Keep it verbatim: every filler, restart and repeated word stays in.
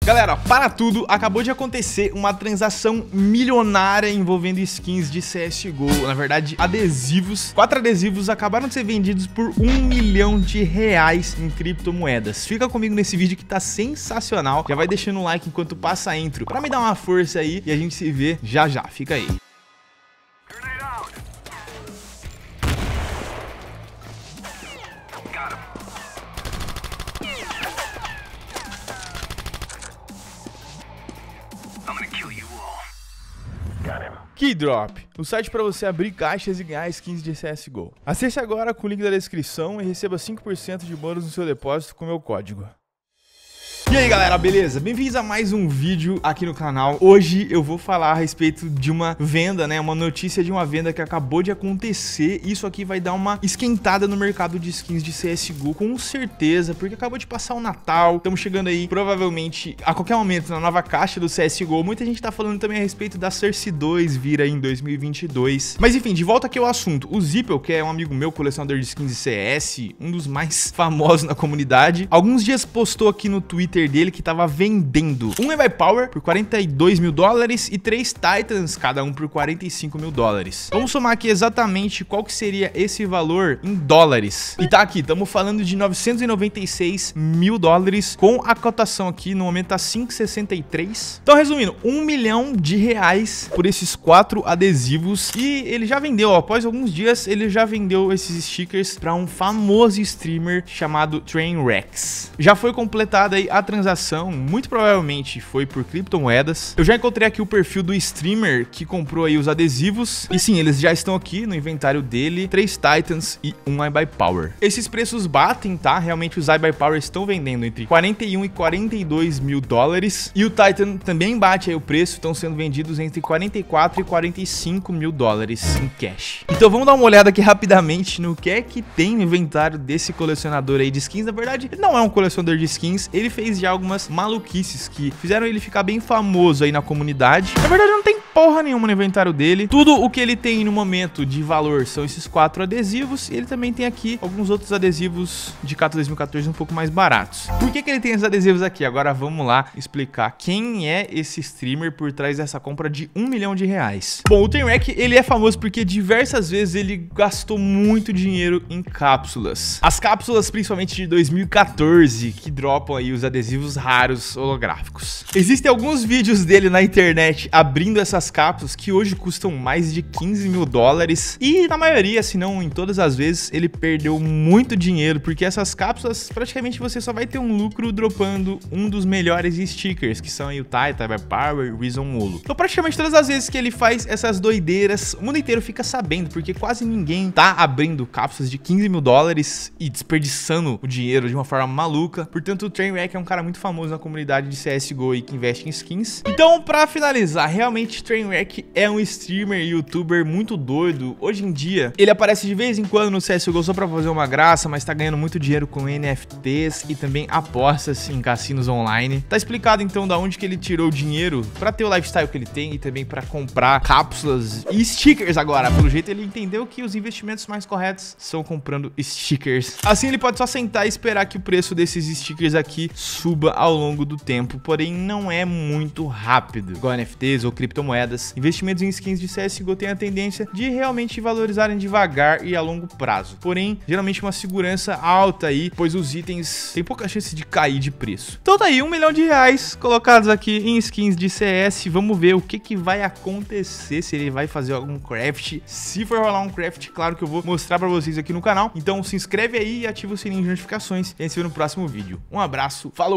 Galera, para tudo, acabou de acontecer uma transação milionária envolvendo skins de C S G O. Na verdade, adesivos. Quatro adesivos acabaram de ser vendidos por um milhão de reais em criptomoedas. Fica comigo nesse vídeo que tá sensacional. Já vai deixando o like enquanto passa a intro pra me dar uma força aí e a gente se vê já já. Fica aí. Keydrop, o site para você abrir caixas e ganhar skins de C S G O. Acesse agora com o link da descrição e receba cinco por cento de bônus no seu depósito com o meu código. E aí galera, beleza? Bem-vindos a mais um vídeo aqui no canal. Hoje eu vou falar a respeito de uma venda, né? Uma notícia de uma venda que acabou de acontecer. Isso aqui vai dar uma esquentada no mercado de skins de C S G O, com certeza, porque acabou de passar o Natal. Estamos chegando aí, provavelmente, a qualquer momento, na nova caixa do C S G O. Muita gente tá falando também a respeito da Source dois vir aí em dois mil e vinte e dois. Mas enfim, de volta aqui ao assunto. O Zippel, que é um amigo meu, colecionador de skins de C S, um dos mais famosos na comunidade, alguns dias postou aqui no Twitter dele que tava vendendo um Evi Power por quarenta e dois mil dólares e três Titans, cada um por quarenta e cinco mil dólares. Vamos somar aqui exatamente qual que seria esse valor em dólares. E tá aqui, estamos falando de novecentos e noventa e seis mil dólares, com a cotação aqui no momento tá cinco vírgula sessenta e três. Então, resumindo, um milhão de reais por esses quatro adesivos. E ele já vendeu, ó, após alguns dias, ele já vendeu esses stickers para um famoso streamer chamado Trainwrecks. Já foi completada aí a transação. Muito provavelmente foi por criptomoedas. Eu já encontrei aqui o perfil do streamer que comprou aí os adesivos. E sim, eles já estão aqui no inventário dele. Três Titans e um Evi Power. Esses preços batem, tá? Realmente os Evi Power estão vendendo entre quarenta e um e quarenta e dois mil dólares. E o Titan também bate aí o preço. Estão sendo vendidos entre quarenta e quatro e quarenta e cinco mil dólares em cash. Então vamos dar uma olhada aqui rapidamente no que é que tem no inventário desse colecionador aí de skins. Na verdade, ele não é um colecionador de skins. Ele fez já algumas maluquices que fizeram ele ficar bem famoso aí na comunidade. Na verdade, não tem porra nenhuma no inventário dele. Tudo o que ele tem no momento de valor são esses quatro adesivos. E ele também tem aqui alguns outros adesivos de K dois mil e quatorze um pouco mais baratos. Por que que ele tem esses adesivos aqui? Agora vamos lá explicar quem é esse streamer por trás dessa compra de um milhão de reais. Bom, o Trainwreck, ele é famoso porque diversas vezes ele gastou muito dinheiro em cápsulas. As cápsulas, principalmente de dois mil e quatorze, que dropam aí os adesivos raros holográficos. Existem alguns vídeos dele na internet abrindo essas cápsulas que hoje custam mais de quinze mil dólares e na maioria, se não em todas as vezes, ele perdeu muito dinheiro porque essas cápsulas praticamente você só vai ter um lucro dropando um dos melhores stickers, que são aí o Titan, Evi Power e o Reason Molo. Então praticamente todas as vezes que ele faz essas doideiras, o mundo inteiro fica sabendo, porque quase ninguém tá abrindo cápsulas de quinze mil dólares e desperdiçando o dinheiro de uma forma maluca. Portanto, o Trainwreck é um cara muito famoso na comunidade de C S G O e que investe em skins. Então, pra finalizar, realmente Trainwreck é um streamer e youtuber muito doido. Hoje em dia, ele aparece de vez em quando no C S G O só pra fazer uma graça, mas tá ganhando muito dinheiro com N F Ts e também apostas em cassinos online. Tá explicado então da onde que ele tirou o dinheiro pra ter o lifestyle que ele tem e também pra comprar cápsulas e stickers agora. Pelo jeito, ele entendeu que os investimentos mais corretos são comprando stickers. Assim, ele pode só sentar e esperar que o preço desses stickers aqui suba ao longo do tempo, porém não é muito rápido. Igual N F Ts ou criptomoedas, investimentos em skins de C S G O têm a tendência de realmente valorizarem devagar e a longo prazo. Porém, geralmente uma segurança alta aí, pois os itens têm pouca chance de cair de preço. Então tá aí, um milhão de reais colocados aqui em skins de C S. Vamos ver o que que vai acontecer, se ele vai fazer algum craft. Se for rolar um craft, claro que eu vou mostrar pra vocês aqui no canal. Então se inscreve aí e ativa o sininho de notificações. E a gente se vê no próximo vídeo. Um abraço, falou!